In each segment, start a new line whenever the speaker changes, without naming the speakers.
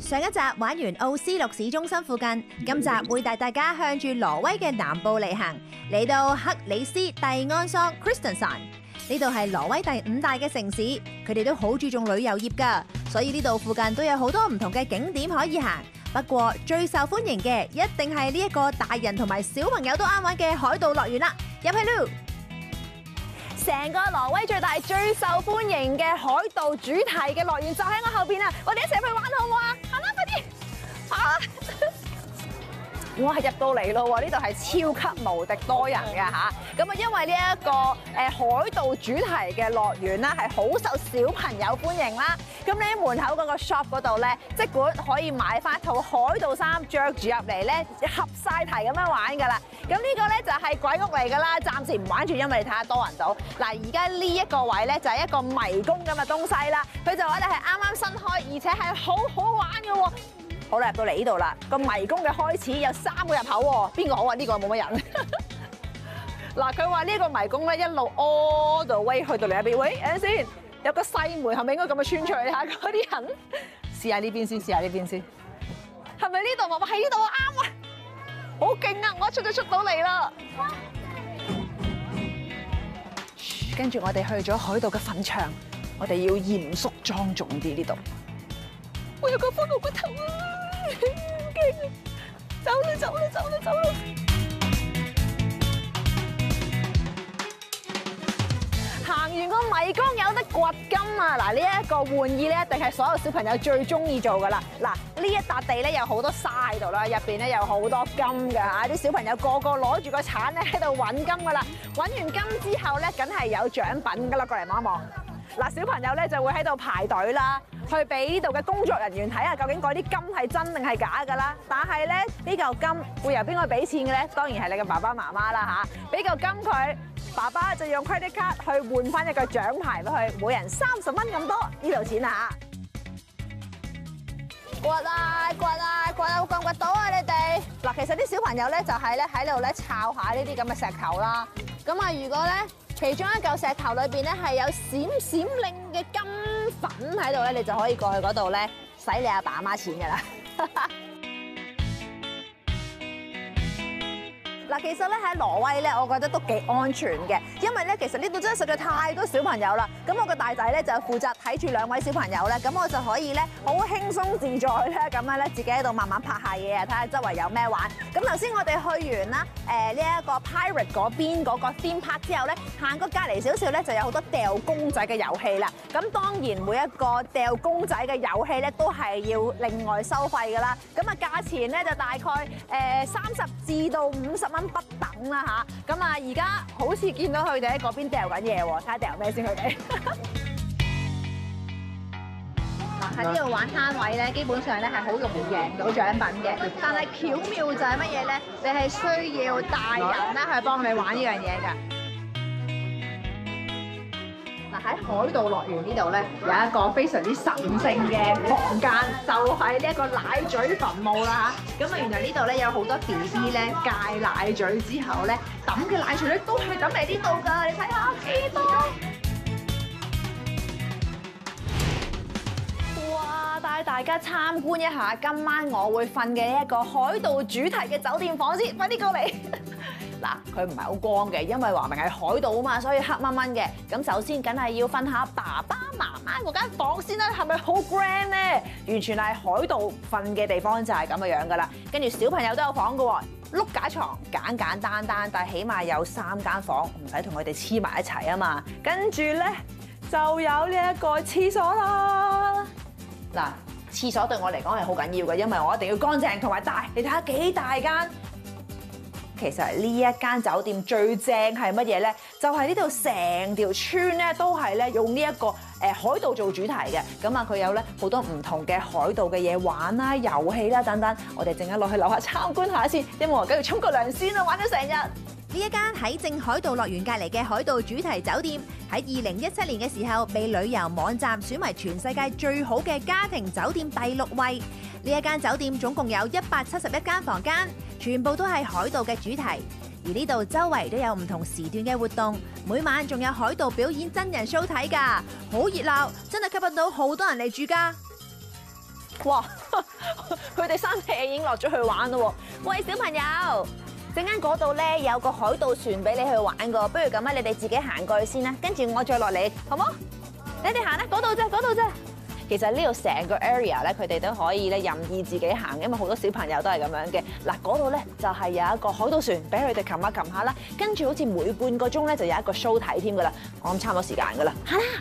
上一集玩完奧斯陸市中心附近，今集會帶大家向住挪威嘅南部嚟行，嚟到克里斯蒂安桑 Kristiansand。呢度係挪威第5大嘅城市，佢哋都好注重旅遊業㗎，所以呢度附近都有好多唔同嘅景點可以行。不過最受歡迎嘅一定係呢一個大人同埋小朋友都啱玩嘅海盜樂園啦，入去咯！成個挪威最大、最受歡迎嘅海盜主題嘅樂園就喺我後邊啊！我哋一齊去玩好唔好啊？行啦，快啲！啊！我係入到嚟咯喎，呢度係超級無敵多人嘅嚇。咁啊，因為呢一個海盜主題嘅樂園啦，係好受小朋友歡迎啦。咁你喺門口嗰個 shop 嗰度咧，即管可以買翻套海盜衫，着住入嚟咧，合晒題咁樣玩㗎啦。咁呢個咧就係鬼屋嚟㗎啦，暫時唔玩住，因為你睇下多人到。嗱，而家呢一個位咧就係一個迷宮咁嘅東西啦。佢就話咧係啱啱新開，而且係好好玩嘅喎。好啦，入到嚟呢度啦，個迷宮嘅開始有3個入口喎，邊個好啊？呢個冇乜人。嗱，佢話呢個迷宮咧一路 all the way 去到另一邊。喂，等陣先，有個細門，係咪應該咁樣穿出去嚇？嗰啲人試下呢邊先，試下呢邊先。係咪呢度啊？喺呢度啊，啱啊！好勁啊！我一出到嚟啦。跟住我哋去咗海盜嘅墳場，我哋要嚴肅莊重啲呢度。我有個骷髏骨頭啊！好驚啊！走啦！行完個迷宮有得掘金啊！嗱，呢一個玩意咧，一定係所有小朋友最中意做噶啦。嗱，呢一笪地咧有好多沙喺度啦，入邊咧有好多金㗎嚇，啲小朋友個個攞住個鏟咧喺度揾金噶啦。揾完金之後咧，梗係有獎品噶啦，過嚟望一望。嗱，小朋友咧就會喺度排隊啦，去俾呢度嘅工作人員睇下究竟嗰啲金係真定係假㗎啦。但係咧呢嚿金會由邊個俾錢嘅咧？當然係你嘅爸爸媽媽啦嚇，俾嚿金佢，爸爸就用 credit card 去換翻一個獎牌俾佢，每人30蚊咁多呢度錢啊嚇！掘唔掘到啊你哋？嗱，其實啲小朋友咧就係咧喺度咧抄下呢啲咁嘅石頭啦。咁啊，如果咧其中一嚿石頭裏邊咧係有閃閃令嘅金粉喺度咧，你就可以過去嗰度咧使你阿爸阿媽錢㗎啦。嗱，其實咧喺挪威咧，我覺得都幾安全嘅，因為咧其實呢度真係實在太多小朋友啦。咁我個大仔咧就負責睇住2位小朋友咧，咁我就可以咧好輕鬆自在咧咁樣咧自己喺度慢慢拍下嘢啊，睇下周圍有咩玩。咁頭先我哋去完啦呢一個 Pirate 嗰邊嗰個 theme park 之後咧，行過隔離少少咧就有好多掉公仔嘅遊戲啦。咁當然每一個掉公仔嘅遊戲咧都係要另外收費㗎啦。咁啊價錢咧就大概30至到50蚊不等啦嚇。咁啊而家好似見到佢哋喺嗰邊掉緊嘢喎，睇下掉咩先佢哋。喺呢度玩攤位咧，基本上咧係好容易贏到獎品嘅。但係巧妙就係乜嘢咧？你係需要大人咧去幫你玩呢樣嘢㗎。嗱，喺海盜樂園呢度咧，有一個非常之神聖嘅房間，就係呢一個奶嘴墳墓啦嚇。咁啊，原來呢度咧有好多 BB 咧戒奶嘴之後咧抌嘅奶嘴咧都係抌嚟呢度㗎，你睇下幾多！哇！帶大家參觀一下今晚我會瞓嘅呢一個海盜主題嘅酒店房先，快啲過嚟！嗱，佢唔係好光嘅，因為話明係海盜啊嘛，所以黑掹掹嘅。咁首先梗係要瞓下爸爸媽媽嗰間房先啦，係咪好 grand 咧？完全係海盜瞓嘅地方就係咁嘅樣噶啦。跟住小朋友都有房嘅喎，碌架床簡簡單單，但係起碼有3間房，唔使同佢哋黐埋一齊啊嘛。跟住咧就有呢一個廁所啦。嗱，廁所對我嚟講係好緊要嘅，因為我一定要乾淨同埋大。你睇下幾大間？其實呢一間酒店最正係乜嘢咧？就係呢度成條村咧都係咧用呢一個海盜做主題嘅。咁啊，佢有咧好多唔同嘅海盜嘅嘢玩啦、遊戲啦等等。我哋陣間落去樓下參觀下先，因為我梗要沖個涼先啦，玩咗成日。呢一間喺正海盜樂園隔離嘅海盜主題酒店，喺2017年嘅時候被旅遊網站選為全世界最好嘅家庭酒店第6位。呢一間酒店總共有171間房間，全部都係海盜嘅主題。而呢度周圍都有唔同時段嘅活動，每晚仲有海盜表演真人 show 睇㗎，好熱鬧，真係吸引到好多人嚟住㗎。 哇！佢哋三隻已經落咗去玩咯喎。喂，小朋友，陣間嗰度咧有個海盜船俾你去玩噶，不如咁啊，你哋自己行過去先啦，跟住我再落嚟，好冇？你哋行啦，嗰度啫，嗰度啫。其實呢度成個 area 咧，佢哋都可以咧任意自己行，因為好多小朋友都係咁樣嘅。嗱，嗰度咧就係有一個海盜船俾佢哋擒下啦，跟住好似每半個鐘咧就有一個 show 睇添噶啦。我諗差唔多時間噶啦，行啦！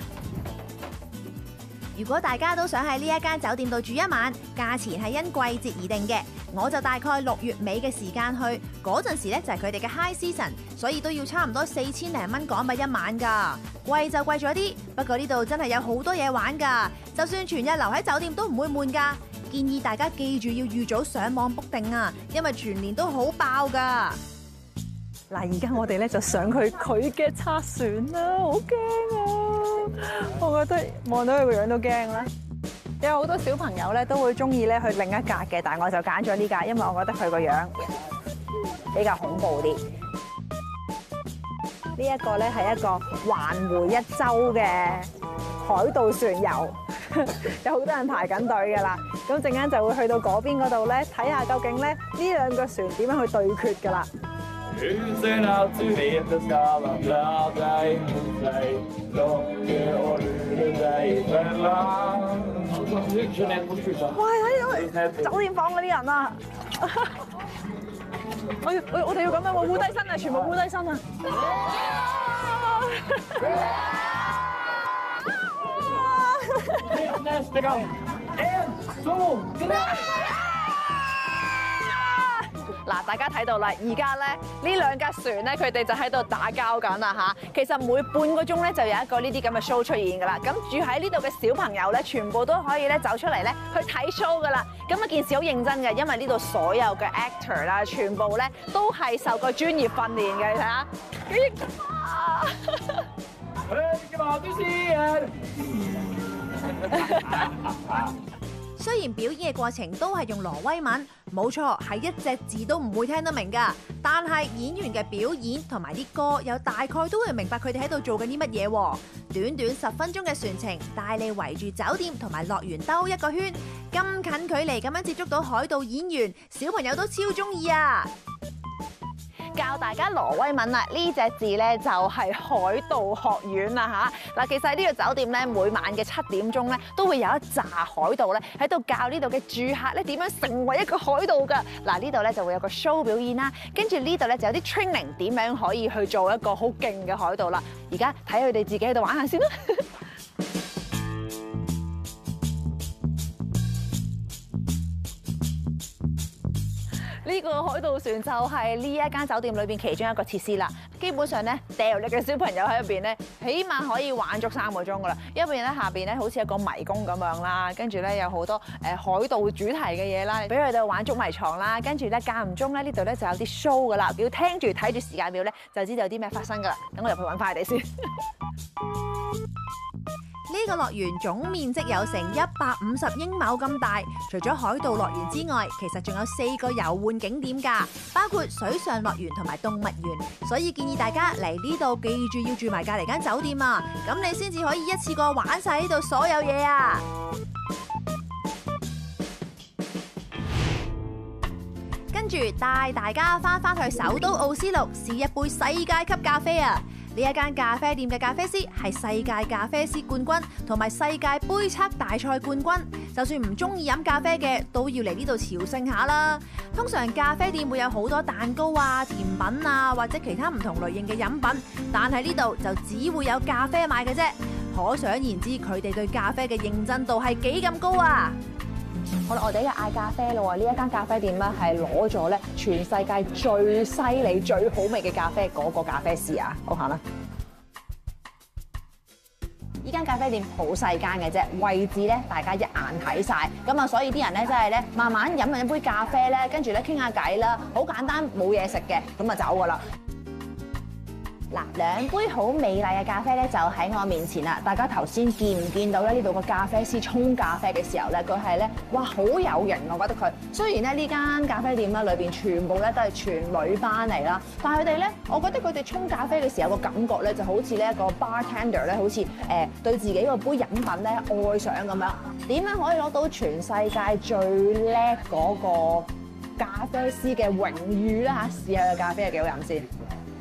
如果大家都想喺呢一間酒店度住一晚，價錢係因季節而定嘅。我就大概6月尾嘅時間去，嗰陣時咧就係佢哋嘅 high season，所以都要差唔多4000零蚊港幣一晚㗎。貴就貴咗啲，不過呢度真係有好多嘢玩㗎，就算全日留喺酒店都唔會悶㗎。建議大家記住要預早上網 book 定啊，因為全年都好爆㗎。嗱，而家我哋咧就上佢嘅測船啦，好驚啊！我覺得望到佢個樣都驚啦。有好多小朋友咧都會中意咧去另一格嘅，但係我就揀咗呢格，因為我覺得佢個樣比較恐怖啲。呢一個咧係一個環迴一周嘅海盜船遊，有好多人排緊隊㗎啦。咁陣間就會去到嗰邊嗰度咧，睇下究竟咧呢兩個船點樣去對決㗎啦。哇！睇到酒店房嗰啲人啊！我哋要咁樣喎，烏低身啊，全部烏低身啊！嗱，大家睇到啦，而家咧呢兩架船咧，佢哋就喺度打交緊啦嚇。其實每半個鐘咧就有一個呢啲咁嘅 show 出現㗎啦。咁住喺呢度嘅小朋友咧，全部都可以咧走出嚟咧去睇 show 㗎啦。咁啊件事好認真嘅，因為呢度所有嘅 actor 啦，全部咧都係受過專業訓練嘅，你睇下。雖然表演嘅過程都係用挪威文，冇錯係一隻字都唔會聽得明㗎，但係演員嘅表演同埋啲歌有大概都會明白佢哋喺度做緊啲乜嘢。短短10分鐘嘅船程，帶你圍住酒店同埋樂園兜一個圈，咁近距離咁樣接觸到海盜演員，小朋友都超中意啊！教大家挪威文啦，呢隻字咧就係海盜學院啦嚇。嗱，其實喺呢個酒店咧，每晚嘅7點鐘咧，都會有一紮海盜咧喺度教呢度嘅住客咧點樣成為一個海盜㗎。嗱，呢度咧就會有個 show 表演啦，跟住呢度咧就有啲 training 點樣可以去做一個好勁嘅海盜啦。而家睇佢哋自己喺度玩下先啦。呢個海盜船就係呢一間酒店裏邊其中一個設施啦。基本上咧，掉你嘅小朋友喺入邊咧，起碼可以玩足3個鐘噶啦。一邊咧下邊咧好似一個迷宮咁樣啦，跟住咧有好多海盜主題嘅嘢啦，俾佢哋玩捉迷藏啦。跟住咧間唔中咧呢度咧就有啲 show 噶啦，要聽住睇住時間表咧，就知道有啲咩發生噶啦。等我入去揾翻佢哋先。呢個樂園總面積有成150英畝咁大，除咗海盜樂園之外，其實仲有4個遊玩景點㗎，包括水上樂園同埋動物園，所以建議大家嚟呢度記住要住埋隔離間酒店啊，咁你先至可以一次過玩晒呢度所有嘢啊！跟住帶大家翻去首都奧斯陸試一杯世界級咖啡啊！呢一間咖啡店嘅咖啡師係世界咖啡師冠軍同埋世界杯測大賽冠軍，就算唔中意飲咖啡嘅都要嚟呢度朝聖下啦。通常咖啡店會有好多蛋糕啊、甜品啊或者其他唔同類型嘅飲品，但係呢度就只會有咖啡賣嘅啫。可想而知佢哋對咖啡嘅認真度係幾咁高啊！好啦，我哋而家嗌咖啡咯喎！呢一間咖啡店咧係攞咗咧全世界最犀利、最好味嘅咖啡嗰個咖啡師啊！好行啦！呢間咖啡店好細間嘅啫，位置咧大家一眼睇晒，咁啊，所以啲人咧真係咧慢慢飲一杯咖啡咧，跟住咧傾下偈啦，好簡單，冇嘢食嘅，咁啊走噶啦。
嗱，兩杯好美麗嘅咖啡咧就喺我面前啦。大家頭先見唔見到咧？呢度個咖啡師沖咖啡嘅時候咧，佢係咧，哇，好有型！我覺得佢雖然咧呢間咖啡店咧裏邊全部咧都係全女班嚟啦，但係佢哋咧，我覺得佢哋沖咖啡嘅時候個感覺咧就好似呢一個 bartender 咧，好似對自己個杯飲品咧愛上咁樣。點樣可以攞到全世界最叻嗰個咖啡師嘅榮譽咧嚇？試下個咖啡係幾好飲先。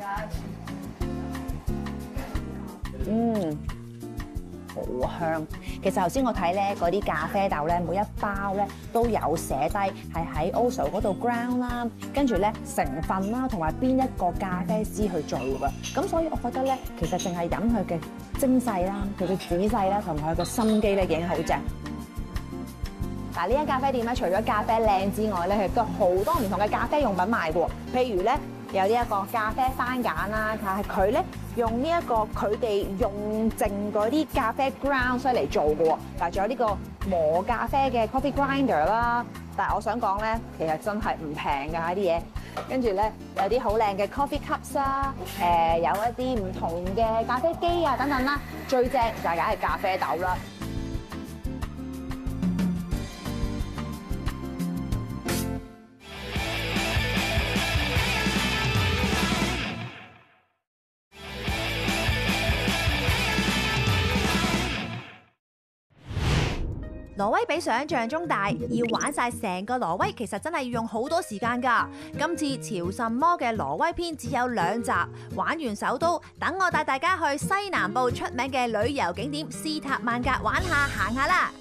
好香。其實頭先我睇咧嗰啲咖啡豆咧，每一包咧都有寫低係喺 Oslo 嗰度 ground 啦，跟住咧成分啦，同埋邊一個咖啡師去做㗎。咁所以我覺得咧，其實淨係飲佢嘅精細啦，佢嘅仔細啦，同埋佢嘅心機咧已經好正。嗱，呢間咖啡店咧，除咗咖啡靚之外咧，佢亦都好多唔同嘅咖啡用品賣嘅喎。譬如咧，有呢一個咖啡番梘啦，但係佢咧用呢一個佢哋用剩嗰啲咖啡 ground 嚟做嘅喎。嗱，仲有呢個磨咖啡嘅 coffee grinder 啦。但係我想講咧，其實真係唔平㗎啲嘢。跟住咧有啲好靚嘅 coffee cups 啦，有一啲唔同嘅咖啡機啊等等啦。最正就係梗係咖啡豆啦。
挪威比想象中大，要玩晒成個挪威其實真係要用好多時間㗎。今次朝什麼嘅挪威篇只有2集，玩完首都，等我帶大家去西南部出名嘅旅遊景點斯塔曼格玩下行下啦。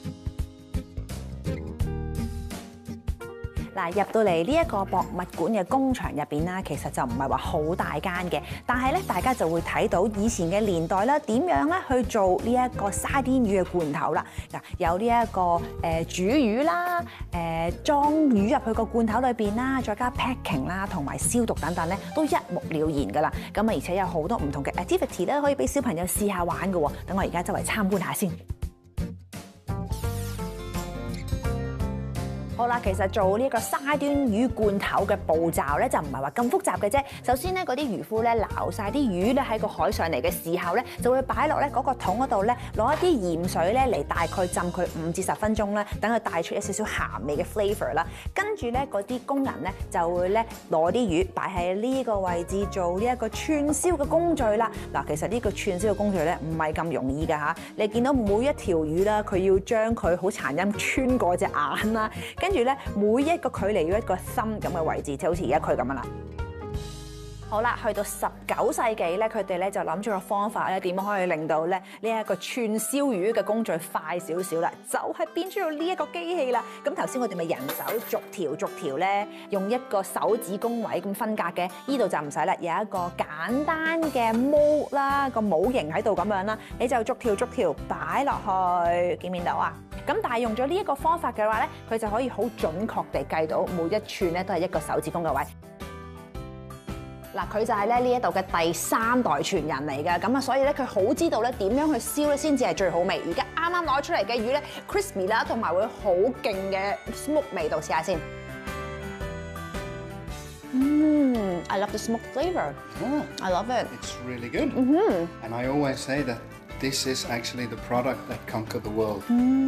嗱，入到嚟呢一個博物館嘅工場入邊啦，其實就唔係話好大間嘅，但係咧大家就會睇到以前嘅年代啦，點樣咧去做呢一個沙甸魚嘅罐頭啦。嗱，有呢一個煮魚啦，裝魚入去個罐頭裏邊啦，再加 packing 啦，同埋消毒等等咧，都一目了然㗎啦。咁啊，而且有好多唔同嘅 activity 咧，可以俾小朋友試下玩㗎喎。等我而家周圍參觀下先。好啦，其實做呢個沙甸魚罐頭嘅步驟咧，就唔係話咁複雜嘅啫。首先咧，嗰啲漁夫咧撈晒啲魚咧喺個海上嚟嘅時候咧，就會擺落咧嗰個桶嗰度咧，攞一啲鹽水咧嚟大概浸佢5至10分鐘啦，等佢帶出一少少鹹味嘅 flavour 啦。跟住咧，嗰啲工人咧就會咧攞啲魚擺喺呢個位置做呢一個串燒嘅工序啦。嗱，其實呢個串燒嘅工序咧唔係咁容易㗎嚇。你見到每一條魚啦，佢要將佢好殘忍穿過隻眼啦，跟住咧，每一個距離要一個心咁嘅位置，就好似而家佢咁樣啦。好啦，去到19世紀咧，佢哋咧就諗咗個方法咧，點樣可以令到咧呢一個串燒魚嘅工序快少少啦，就係變出到呢一個機器啦。咁頭先我哋咪人手逐條咧，用一個手指公位咁分隔嘅，呢度就唔使啦，有一個簡單嘅模啦，個模型喺度咁樣啦，你就逐條擺落去，見唔見到啊？咁但係用咗呢一個方法嘅話咧，佢就可以好準確地計到每一寸咧都係一個手指公嘅位。嗱，佢就係咧呢一度嘅第3代傳人嚟嘅，咁啊，所以咧佢好知道咧點樣去燒咧先至係最好味。而家啱啱攞出嚟嘅魚咧 crispy 啦，同埋會好勁嘅 smoke 味道，試下先。I love the smoke flavor. I love it.
It's really good. And I always say that this is actually the product that conquered the world.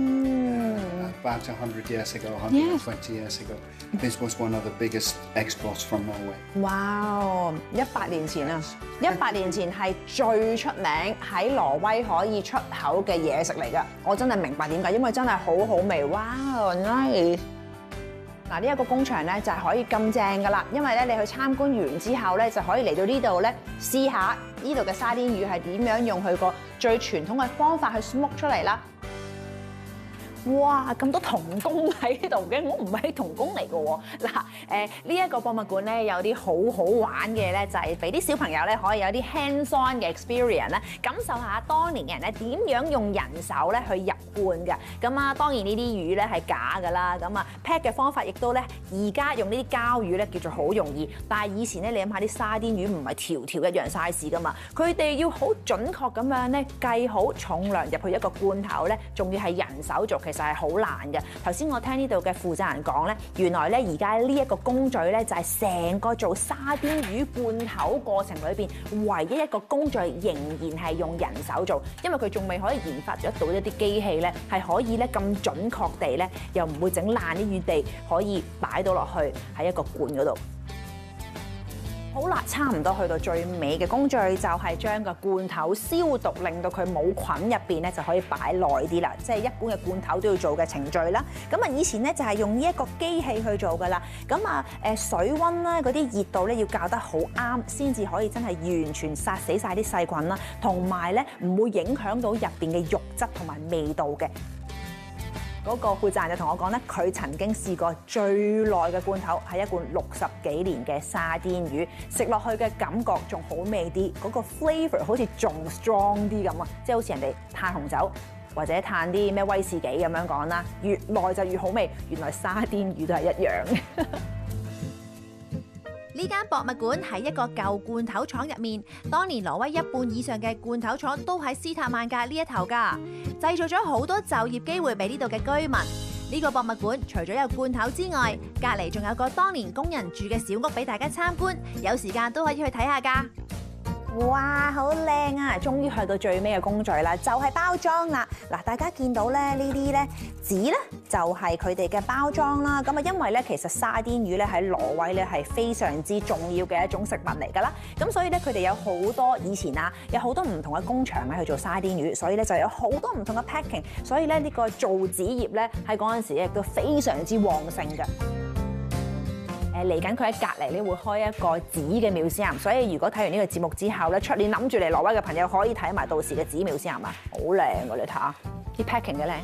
About 100 years ago, 120 years ago, this was one of the biggest exports from Norway.
哇！100年前啊，100年前係最出名喺挪威可以出口嘅嘢食嚟㗎。我真係明白點解，因為真係好好味。哇 ，nice！ 嗱，呢一個工場咧就係可以咁正㗎啦，因為咧你去參觀完之後咧就可以嚟到呢度咧試下呢度嘅沙甸魚係點樣用佢個最傳統嘅方法去 smoke 出嚟啦。哇！咁多童工喺度嘅，我唔係童工嚟嘅喎。嗱，呢一個博物館咧有啲好好玩嘅咧，就係俾啲小朋友咧可以有啲 hands-on 嘅 experience 咧，感受下當年嘅人咧點樣用人手咧去入罐嘅。咁啊，當然呢啲魚咧係假㗎啦。咁啊 pack 嘅方法亦都咧，而家用呢啲膠魚咧叫做好容易，但係以前咧你諗下啲沙甸魚唔係條條一樣 size 㗎嘛，佢哋要好準確咁樣咧計好重量入去一個罐頭咧，仲要係人手做。其實係好難嘅。頭先我聽呢度嘅負責人講咧，原來咧而家呢一個工序咧就係成個做沙甸魚罐頭過程裏邊唯一一個工序仍然係用人手做，因為佢仲未可以研發咗到一啲機器咧係可以咧咁準確地咧又唔會整爛啲魚地，可以擺到落去喺一個罐嗰度。好啦，差唔多去到最尾嘅工序，就係將個罐頭消毒，令到佢冇菌入邊咧，就可以擺耐啲啦。即係一般嘅罐頭都要做嘅程序啦。咁啊，以前咧就係用呢一個機器去做噶啦。咁啊，水溫啦，嗰啲熱度咧要校得好啱，先至可以真係完全殺死晒啲細菌啦，同埋咧唔會影響到入邊嘅肉質同埋味道嘅。嗰個負責人就同我講咧，佢曾經試過最耐嘅罐頭係一罐60幾年嘅沙甸魚，食落去嘅感覺仲好味啲，嗰個 flavour 好似仲 strong 啲咁啊！即係好似人哋嘆紅酒或者嘆啲咩威士忌咁樣講啦，越耐就越好味。原來沙甸魚都係一樣嘅。
呢間博物館喺一個舊罐頭廠入面，當年挪威一半以上嘅罐頭廠都喺斯塔曼格呢一頭㗎，製造咗好多就業機會俾呢度嘅居民。呢個博物館除咗有罐頭之外，隔離仲有個當年工人住嘅小屋俾大家參觀，有時間都可以去睇下㗎。
哇，好靚啊！終於去到最尾嘅工序啦，就係包裝啦。嗱，大家見到咧呢啲咧紙咧就係佢哋嘅包裝啦。咁啊，因為咧其實沙甸魚咧喺挪威咧係非常之重要嘅一種食物嚟㗎啦。咁所以咧佢哋有好多以前啊，有好多唔同嘅工場咧去做沙甸魚，所以咧就有好多唔同嘅 packing。所以咧呢個造紙業咧喺嗰陣時亦都非常之旺盛㗎。嚟緊佢喺隔離咧會開一個紙嘅museum，所以如果睇完呢個節目之後咧，出年諗住嚟挪威嘅朋友可以睇埋到時嘅紙museum啊，好靚㗎，你睇下啲 packing 嘅靚。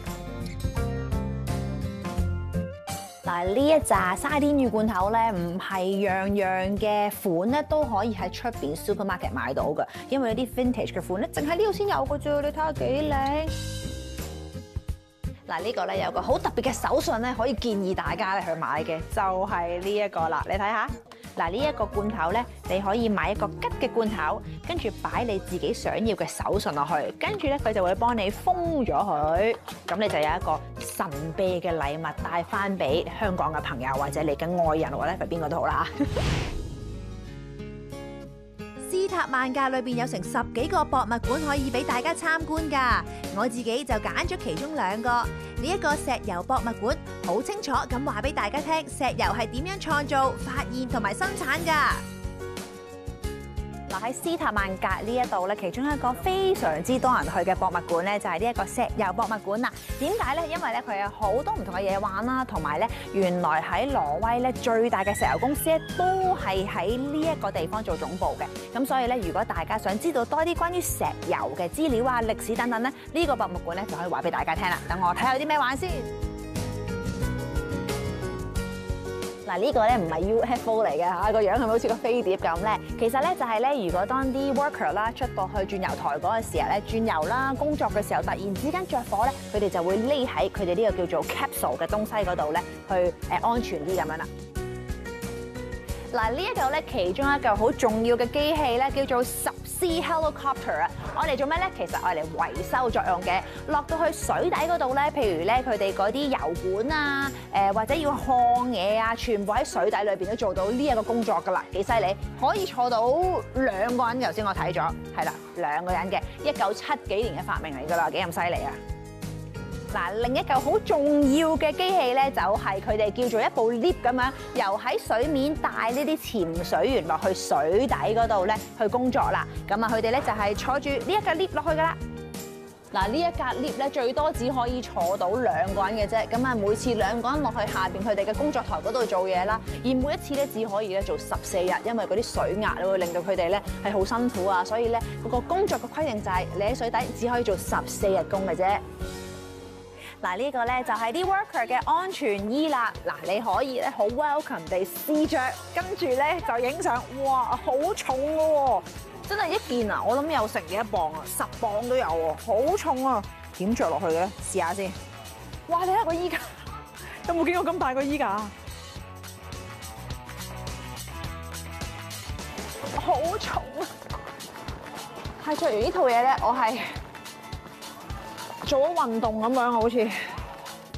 嗱，呢一紮沙甸魚罐頭咧，唔係樣樣嘅款咧都可以喺出邊 supermarket 買到嘅，因為有啲 vintage 嘅款咧，淨係呢度先有嘅啫，你睇下幾靚。嗱，呢個咧有個好特別嘅手信咧，可以建議大家咧去買嘅，就係呢一個啦。你睇下，嗱呢一個罐頭咧，你可以買一個吉嘅罐頭，跟住擺你自己想要嘅手信落去，跟住咧佢就會幫你封咗佢，咁你就有一個神秘嘅禮物帶翻俾香港嘅朋友或者你嘅愛人或者係邊個都好啦。
斯塔曼格裏邊有成10幾個博物館可以俾大家參觀㗎，我自己就揀咗其中2個。呢一個石油博物館好清楚咁話俾大家聽，石油係點樣創造、發現同埋生產㗎。
嗱，喺斯塔曼格呢一度咧，其中一個非常之多人去嘅博物館咧，就係呢一個石油博物館啦。點解咧？因為咧佢有好多唔同嘅嘢玩啦，同埋咧原來喺挪威咧最大嘅石油公司咧都係喺呢一個地方做總部嘅。咁所以咧，如果大家想知道多啲關於石油嘅資料啊、歷史等等咧，呢個博物館咧就可以話俾大家聽啦。等我睇下有啲咩玩先。嗱，呢個咧唔係 UFO 嚟嘅嚇，個樣係咪好似個飛碟咁咧？其實咧就係咧，如果當啲 worker 啦出到去轉油台嗰個時候咧，轉油啦工作嘅時候，突然之間着火咧，佢哋就會匿喺佢哋呢個叫做 capsule 嘅東西嗰度咧，去安全啲咁樣啦。嗱，呢一嚿咧其中一嚿好重要嘅機器咧，叫做Subsea Helicopter 啊！我嚟做咩咧？其實我嚟維修作用嘅。落到去水底嗰度咧，譬如咧佢哋嗰啲油管啊，或者要烘嘢啊，全部喺水底裏邊都做到呢一個工作噶啦，幾犀利！可以坐到2個人，頭先我睇咗，係啦，2個人嘅，1970幾年嘅發明嚟噶啦，幾咁犀利啊！嗱，另一嚿好重要嘅機器咧，就係佢哋叫做一部 lift 咁樣，由喺水面帶呢啲潛水員落去水底嗰度咧去工作啦。咁啊，佢哋咧就係坐住呢一架 lift 落去噶啦。嗱，呢一架 lift 咧最多只可以坐到2個人嘅啫。咁啊，每次2個人落去下邊佢哋嘅工作台嗰度做嘢啦，而每一次咧只可以咧做14日，因為嗰啲水壓會令到佢哋咧係好辛苦啊。所以咧嗰個工作嘅規定就係你喺水底只可以做14日工嘅啫。嗱，呢個咧就係啲 worker 嘅安全衣啦。嗱，你可以咧好 welcome 地試着，跟住咧就影相。哇，好重嘅喎，真係一件啊！我諗有成幾磅啊，10磅都有喎，好重啊！點着落去嘅咧？試下先。哇，你睇個衣架，有冇見過咁大個衣架？好重啊！係着完呢套嘢咧，我係做咗運動咁樣啊，好似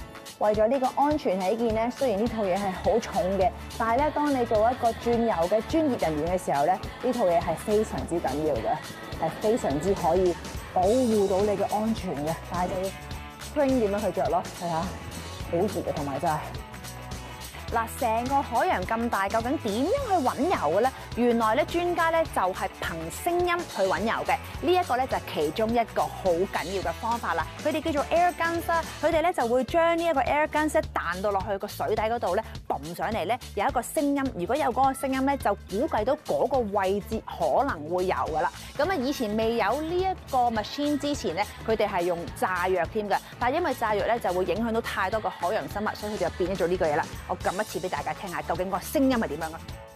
為咗呢個安全起見咧，雖然呢套嘢係好重嘅，但係咧，當你做一個轉油嘅專業人員嘅時候咧，呢套嘢係非常之緊要嘅，係非常之可以保護到你嘅安全嘅。但係就要 spring 點樣去着咯，係啊，好熱嘅，同埋真係。嗱，成個海洋咁大，究竟點樣去揾油嘅咧？原來咧，專家咧就係憑聲音去揾油嘅。呢一個咧就係其中一個好緊要嘅方法啦。佢哋叫做 air guns 啦，佢哋咧就會將呢一個 air guns 咧彈到落去個水底嗰度咧，嘣上嚟咧有一個聲音。如果有嗰個聲音咧，就估計到嗰個位置可能會有噶啦。咁啊，以前未有呢一個 machine 之前咧，佢哋係用炸藥添嘅。但係因為炸藥咧就會影響到太多個海洋生物，所以佢哋就變咗做呢個嘢啦。我撳一次俾大家聽下，究竟個聲音係點樣啊？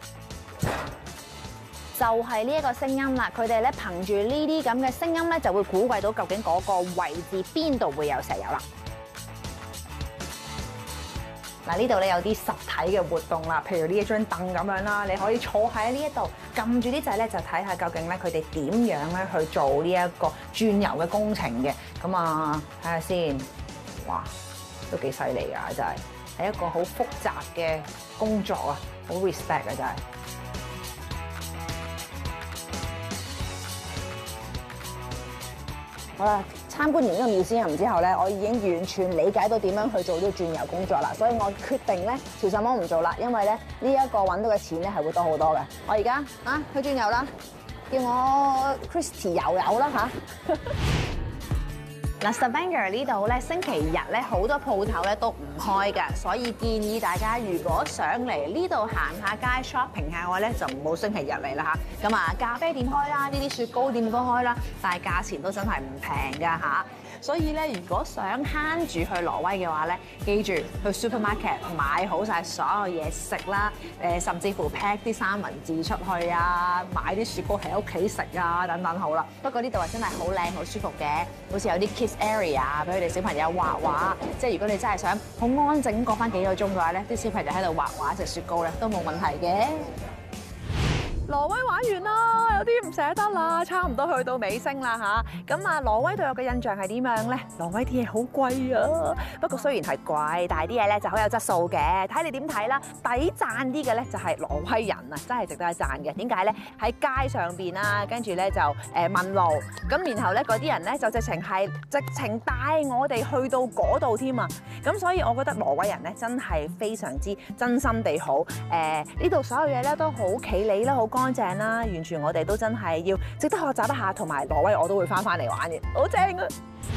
就係呢一個聲音啦，佢哋咧憑住呢啲咁嘅聲音咧，就會估計到究竟嗰個位置邊度會有石油啦。嗱，呢度咧有啲實體嘅活動啦，譬如呢一張凳咁樣啦，你可以坐喺呢一度，撳住啲掣咧，就睇下究竟咧佢哋點樣咧去做呢一個轉油嘅工程嘅。咁啊，睇下先，哇，都幾犀利㗎，真係一個好複雜嘅工作啊，好 respect 啊，真係。好啦，參觀完呢個museum之後咧，我已經完全理解到點樣去做呢個轉油工作啦，所以我決定咧，潮汕幫唔做啦，因為咧呢一個揾到嘅錢咧係會多好多嘅。我而家去轉油啦，叫我 Christy 油啦嚇。嗱 ，Stavanger 呢度咧，星期日咧好多鋪頭咧都唔開㗎，所以建議大家如果想嚟呢度行下街 shopping 下嘅話咧，就唔好星期日嚟啦嚇。咁啊，咖啡店開啦，呢啲雪糕店都開啦，但係價錢都真係唔平㗎嚇。所以咧，如果想慳住去挪威嘅話咧，記住去 supermarket 買好晒所有嘢食啦，甚至乎 pack 啲三文治出去啊，買啲雪糕喺屋企食啊，等等好啦。不過呢度係真係好靚好舒服嘅，好似有啲 kids area 俾佢哋小朋友畫畫，即係如果你真係想好安靜過翻幾個鐘嘅話咧，啲小朋友喺度畫畫食雪糕咧都冇問題嘅。挪威玩完啦，有啲唔捨得啦，差唔多去到尾聲啦嚇。咁啊，挪威對我嘅印象係點樣咧？挪威啲嘢好貴啊，不過雖然係貴，但係啲嘢咧就好有質素嘅，睇你點睇啦。抵讚啲嘅咧就係挪威人啊，真係值得一讚嘅。點解咧？喺街上邊啊，跟住咧就問路，咁然後咧嗰啲人咧就直情帶我哋去到嗰度添啊。咁所以我覺得挪威人咧真係非常之真心地好。呢度所有嘢咧都好企理啦，好乾淨啦，完全我哋都真係要值得學習一下，同埋挪威我都會翻嚟玩嘅，好正啊！